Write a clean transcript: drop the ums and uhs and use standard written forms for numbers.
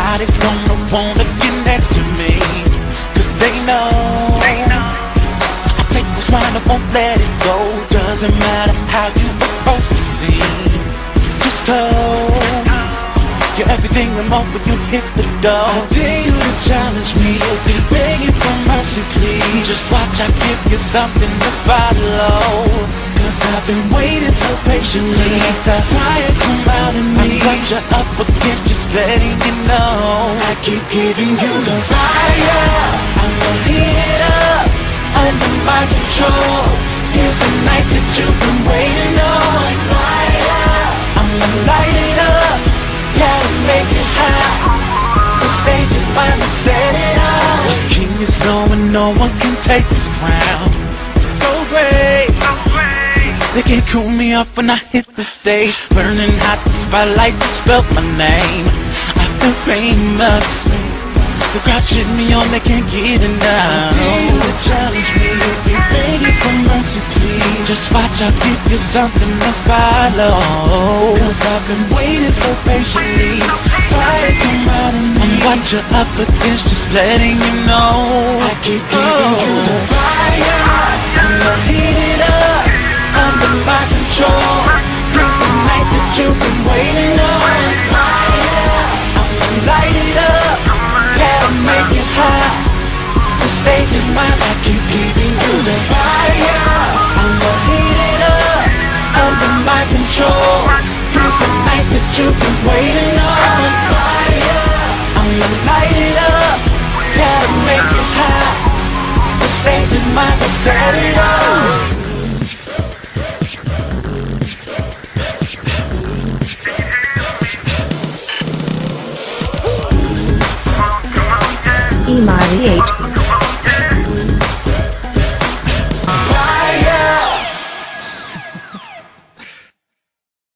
Nobody's gonna wanna get next to me, 'cause they know I take what's mine, I won't let it go. Doesn't matter how you approach the scene, just hold you're everything and more when you hit the door. I dare you to challenge me, you'll be begging for mercy, please. Just watch, I give you something to follow, 'cause I've been waiting so patiently. Let the fire come out in me. I'm what you're up against, just letting you know. I keep giving you the fire, I'm gonna heat it up under my control. Here's the night that you've been waiting on. Fire, I'm gonna light it up, gotta make it hot. The stage is mine, let's set it up. The king is knowing no one can take his crown. So great, they can't cool me off when I hit the stage. Burning hot, the spotlight just spelled my name. I feel famous, the crowd cheers me on, they can't get enough. Dare you to challenge me, you'll be begging for mercy, please. Just watch, I'll give you something to follow, 'cause I've been waiting so patiently. Fire come out of me. I'm what you're up against, just letting you know. I keep giving you the fire, I'm gonna heat it up under my control. Here's the night that you've been waiting on. Fire, I'm gonna light it up, gotta make it hot. The stage is mine, I keep giving you the fire. I'm gonna heat it up under my control. Here's the night that you've been waiting on. Fire, I'm gonna light it up, gotta make it hot. The stage is mine, let's set it up. E-Marie